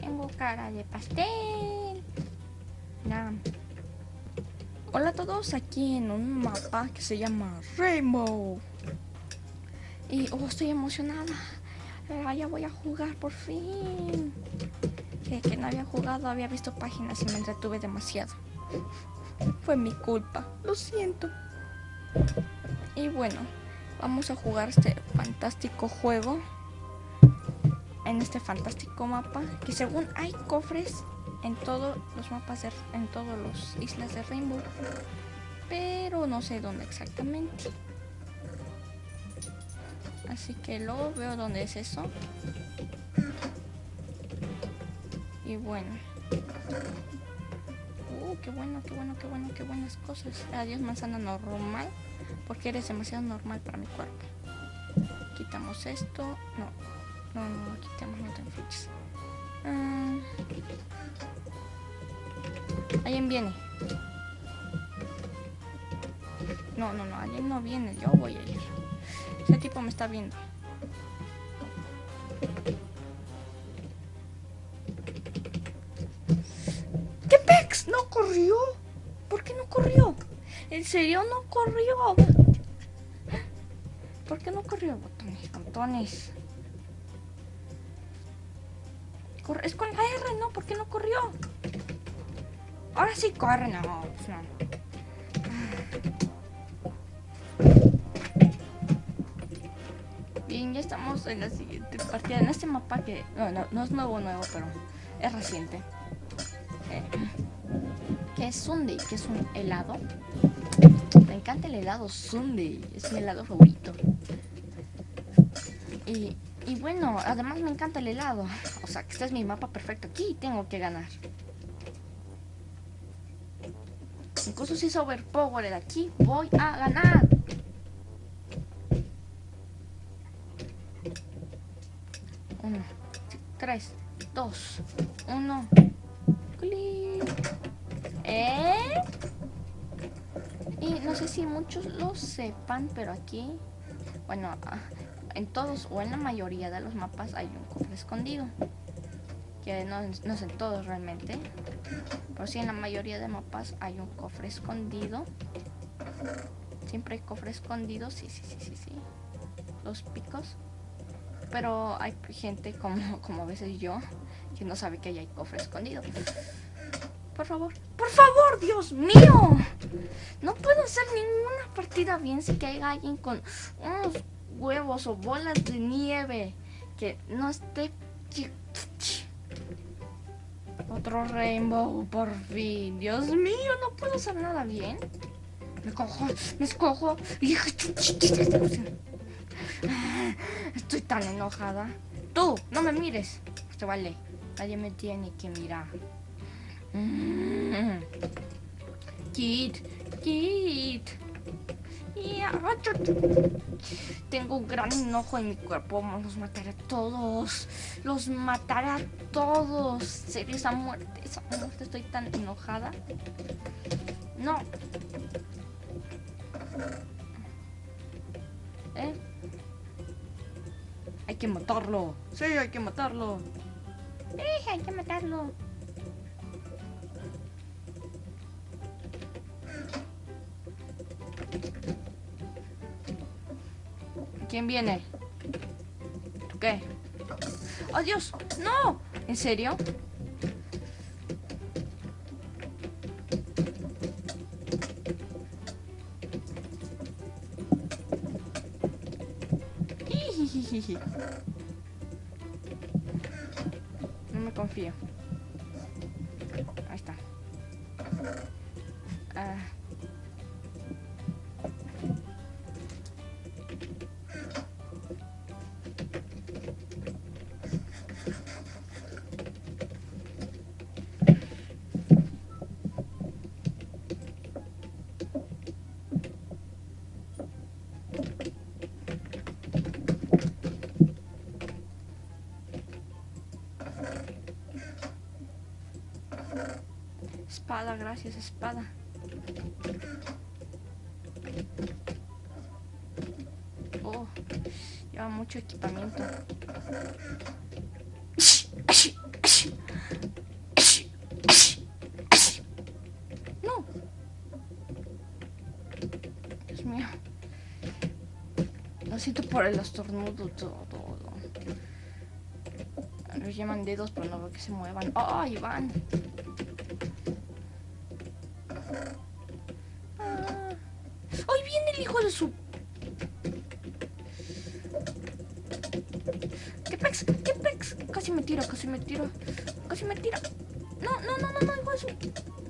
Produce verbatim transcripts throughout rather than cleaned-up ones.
Tengo cara de pastel. Nah. Hola a todos, aquí en un mapa que se llama Rainbow. Y oh, estoy emocionada. Ah, ya voy a jugar por fin. Que, que no había jugado, había visto páginas y me entretuve demasiado. Fue mi culpa, lo siento. Y bueno, vamos a jugar este fantástico juego. En este fantástico mapa, que según hay cofres en todos los mapas, de, en todas las islas de Rainbow, pero no sé dónde exactamente. Así que luego veo dónde es eso. Y bueno. Uh, qué bueno, qué bueno, qué bueno, qué buenas cosas. Adiós manzana normal, porque eres demasiado normal para mi cuerpo. Quitamos esto. No, no, no, no quitamos, no te enfoques. Uh, alguien viene. No, no, no, alguien no viene, yo voy a ir. Ese tipo me está viendo. ¿Qué pex? ¿No corrió? ¿Por qué no corrió? ¿En serio no corrió? ¿Por qué no corrió? Botones, botones. Corre, es con la R, ¿no? ¿Por qué no corrió? Ahora sí corre, no, pues no. Bien, ya estamos en la siguiente partida. En este mapa que no, no, no es nuevo, nuevo, pero es reciente. Eh, que es Sundae, que es un helado. Me encanta el helado Sundae, es mi helado favorito. Y, y bueno, además me encanta el helado. O sea, que este es mi mapa perfecto. Aquí tengo que ganar. Incluso si es overpowered, aquí voy a ganar. Uno, tres, dos, uno. ¿Eh? Y no sé si muchos lo sepan, pero aquí, bueno, en todos o en la mayoría de los mapas hay un cofre escondido. Que no, no es en todos realmente, pero sí en la mayoría de mapas hay un cofre escondido. Siempre hay cofre escondido, sí, sí, sí, sí, sí. Los picos. Pero hay gente como, como a veces yo, que no sabe que ahí hay cofre escondido. Por favor, por favor, Dios mío. No puedo hacer ninguna partida bien si que haya alguien con unos huevos o bolas de nieve que no esté... Otro Rainbow, por fin. Dios mío, no puedo hacer nada bien. Me cojo, me escojo. Estoy tan enojada. Tú, no me mires. Esto vale. Nadie me tiene que mirar. Kid, Kid. Tengo un gran enojo en mi cuerpo. Los mataré a todos. Los mataré a todos. Serio, esa muerte, esa muerte. Estoy tan enojada. No. ¿Eh? Hay que matarlo. Sí, hay que matarlo. Sí, hay que matarlo. ¿Quién viene? ¿Tú qué? ¡Oh, Dios! ¡No! ¿En serio? No me confío. Ahí está. Ah. Espada, gracias, espada. Oh, lleva mucho equipamiento. por el estornudo todo. todo. Los llaman dedos, pero no veo que se muevan. ¡Oh, ahí van! Ah. ¡Ay, viene el hijo de su! ¡Qué pex! ¡Qué pex! Casi me tira, casi me tira. Casi me tira. No, no, no, no, no, hijo de su...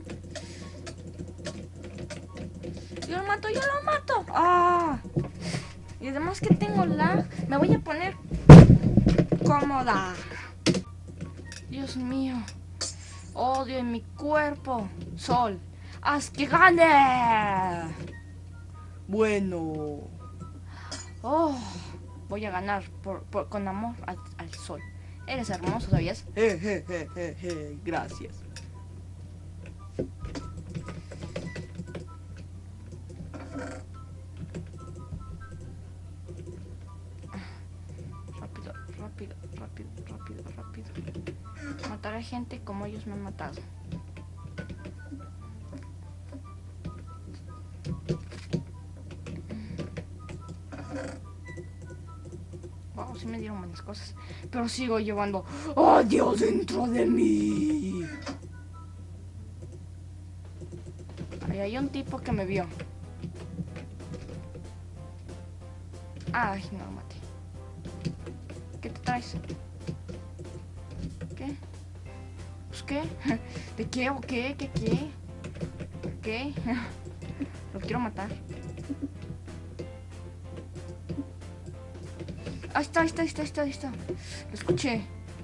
Yo lo mato, yo lo mato. ¡Ah! Y además que tengo lag, me voy a poner cómoda. Dios mío. Odio en mi cuerpo. Sol, haz que gane. Bueno. Oh, voy a ganar por, por, con amor al, al sol. Eres hermoso, ¿sabías? Je, je, je, je, je. Gracias. Rápido, rápido, rápido, rápido, rápido. Mataré gente como ellos me han matado. Wow, sí me dieron buenas cosas. Pero sigo llevando odio dentro de mí. Ahí hay un tipo que me vio. Ay, no lo maté. ¿Qué te traes? ¿Qué? Pues qué. ¿De qué o qué? ¿Qué qué? ¿Qué? Lo quiero matar. Ahí está, ahí está, ahí está, ahí está, ahí está. Lo escuché.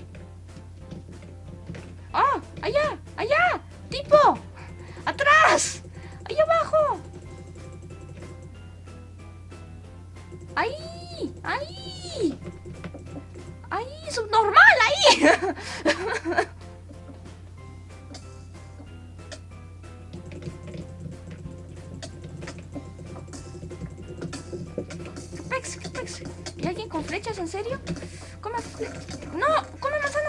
¡Ah! ¡Allá! ¡Allá! ¡Tipo! ¡Atrás! ¡Ahí abajo! ¡Ahí! ¡Ahí! ¡Ahí! ¡Subnormal! ¡Ahí! ¿Qué pex? ¿Qué pex? ¿Y alguien con flechas? ¿En serio? ¡Come! ¡No! ¡Come manzana!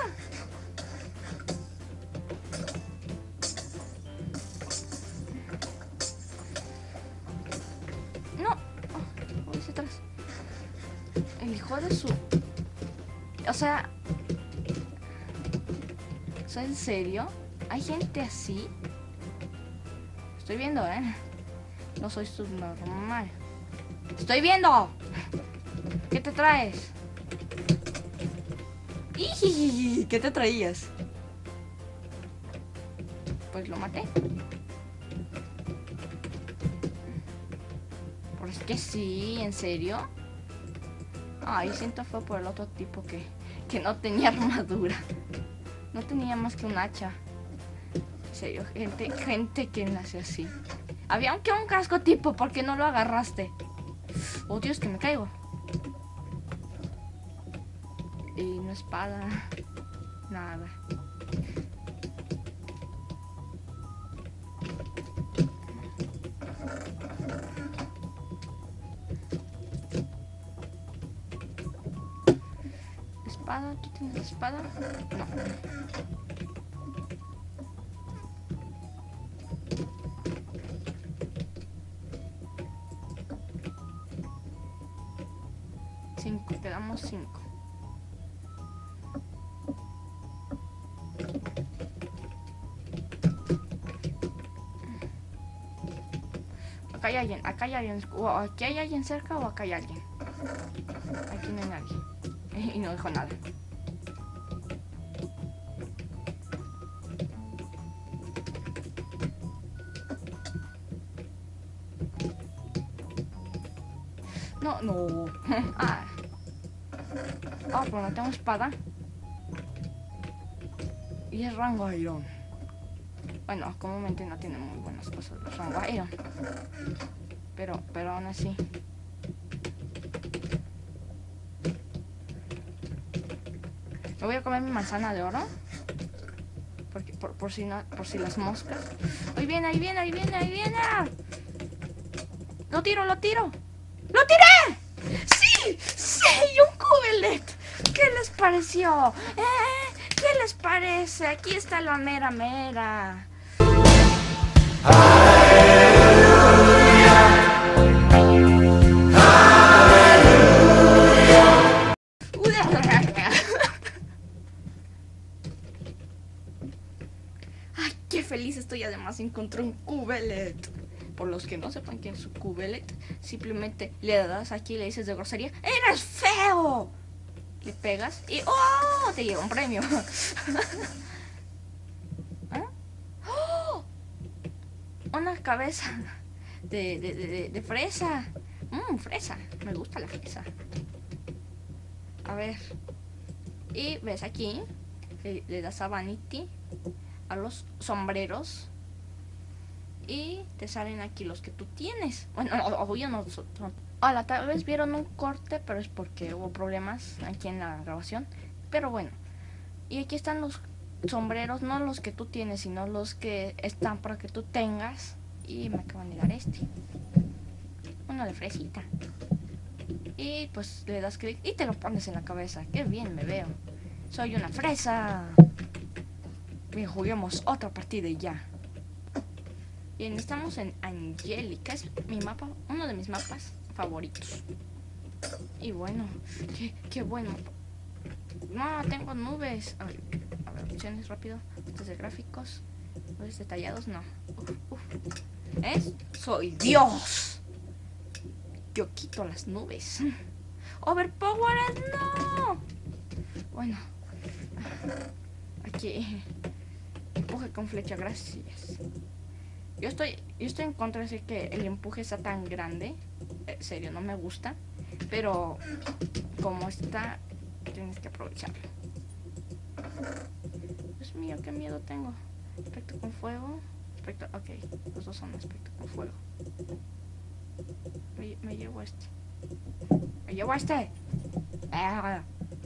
¡No! Oh, voy hacia atrás. El hijo de su... O sea... O sea, ¿en serio? ¿Hay gente así? Estoy viendo, ¿eh? No soy subnormal. ¡Estoy viendo! ¿Qué te traes? ¡Ijiji! ¿Qué te traías? Pues lo maté. Pues que sí, ¿en serio? Ay, siento fue por el otro tipo que, que no tenía armadura. No tenía más que un hacha. En serio, gente, gente que nace así. Había aunque un casco tipo, ¿por qué no lo agarraste? Oh, Dios, que me caigo. Y no espada. Nada. Espada, ¿aquí tienes espada? No. Cinco, te damos cinco. Acá hay alguien, acá hay alguien. O aquí hay alguien cerca o acá hay alguien. Aquí no hay nadie. Y no dijo nada. No, no. Ah. Ah, pero no tengo espada. Y es rango iron. Bueno, comúnmente no tiene muy buenas cosas los rango iron. Pero, pero aún así. Me voy a comer mi manzana de oro. Porque, por, por si no, por si las moscas. Ahí viene, ahí viene, ahí viene, ahí viene. Lo tiro, lo tiro. ¡Lo tiré! ¡Sí! ¡Sí! ¡Un cubelet! ¿Qué les pareció? ¿Eh? ¿Qué les parece? Aquí está la mera mera. ¡Aleluya! ¡Aleluya! feliz estoy. Además encontré un cubelet. Por los que no sepan quién es un cubelet, simplemente le das aquí y le dices de grosería: ¡eres feo! Le pegas y ¡oh! Te lleva un premio. ¿Ah? ¡Oh! Una cabeza de, de, de, de fresa. Mmm, fresa. Me gusta la fresa. A ver. Y ves aquí, le, le das a Vanity, a los sombreros, y te salen aquí los que tú tienes. Bueno, obvio no son. Hola, tal vez vieron un corte, pero es porque hubo problemas aquí en la grabación. Pero bueno, y aquí están los sombreros, no los que tú tienes, sino los que están para que tú tengas. Y me acaban de dar este, uno de fresita. Y pues le das clic y te lo pones en la cabeza. Qué bien me veo. Soy una fresa. Bien, juguemos otra partida y ya. Bien, estamos en Angélica. Es mi mapa, uno de mis mapas favoritos. Y bueno, qué, qué buen mapa. No, tengo nubes. A ver, a ver, opciones rápido. Estos de gráficos. Nubes detallados, no. Uf, uf. ¿Es? Soy Dios. Yo quito las nubes. Overpowered, no. Bueno, aquí empuje con flecha, gracias. Yo estoy, yo estoy en contra de que el empuje sea tan grande. En serio, no me gusta. Pero como está, tienes que aprovecharlo. Dios mío, qué miedo tengo. Aspecto con fuego. Aspecto, ok, los dos son aspecto con fuego. Me, me llevo este. Me llevo este. Ah.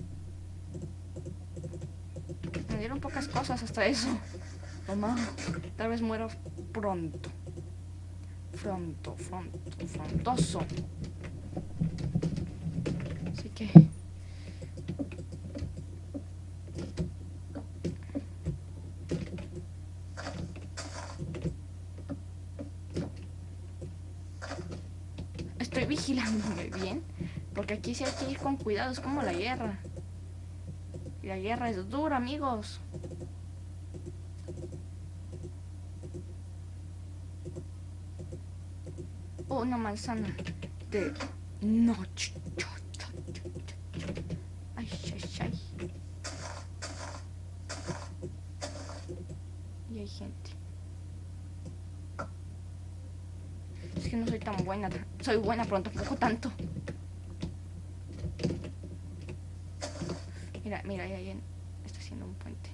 Me dieron pocas cosas hasta eso. Mamá, tal vez muero pronto. Pronto, pronto, frontoso. Así que... estoy vigilándome bien, porque aquí sí hay que ir con cuidado, es como la guerra. Y la guerra es dura, amigos. Oh, una manzana de noche. Ay, ay, ay. Y hay gente. Es que no soy tan buena. Soy buena, pero tampoco tanto. Mira, mira, ahí alguien está haciendo un puente.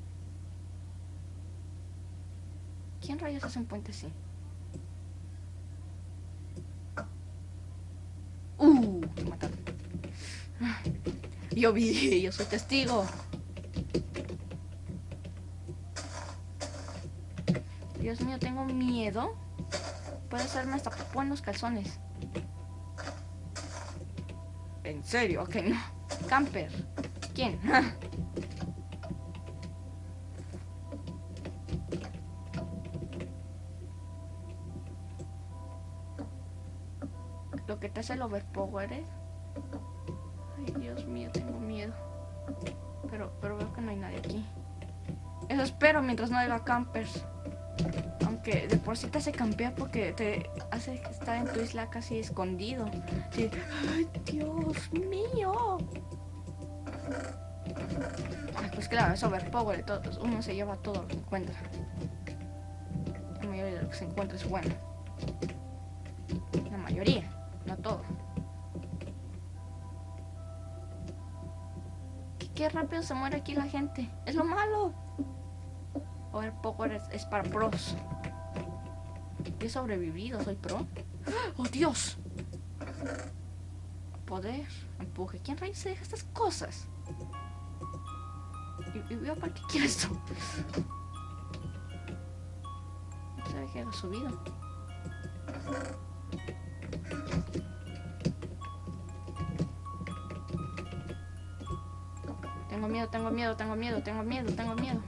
¿Quién rayos hace un puente así? Uh, me mataron. Yo vi, yo soy testigo. Dios mío, tengo miedo. Puede hacerme hasta popó en los calzones. ¿En serio? Ok, no. Camper. ¿Quién? Lo que te hace el overpower, ¿eh? Ay, Dios mío, tengo miedo. Pero, pero veo que no hay nadie aquí. Eso espero mientras no haya campers. Aunque de por sí te hace campear porque te hace estar en tu isla casi escondido. Sí. Ay, Dios mío. Ay, pues claro, es overpower. Todos, uno se lleva todo lo que encuentra. La mayoría de lo que se encuentra es bueno. La mayoría, no todo. ¿Qué, qué rápido se muere aquí la gente? Es lo malo. Overpower es, es para pros. He sobrevivido, soy pro. ¡Oh, Dios! Poder, empuje. ¿Quién rayos se deja estas cosas? ¿Y, y veo para qué quiero esto? No sabe que lo he subido. Tengo miedo, tengo miedo, tengo miedo, tengo miedo, tengo miedo.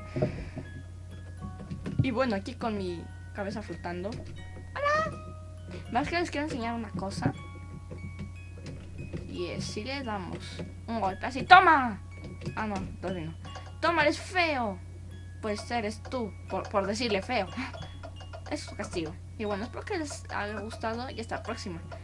Y bueno, aquí con mi cabeza flotando. ¡Hola! Más que les quiero enseñar una cosa. Y es, si le damos un golpe así, ¡toma! Ah, no, todavía no. ¡Toma, eres feo! Pues eres tú, por, por decirle feo. Es su castigo. Y bueno, espero que les haya gustado y hasta la próxima.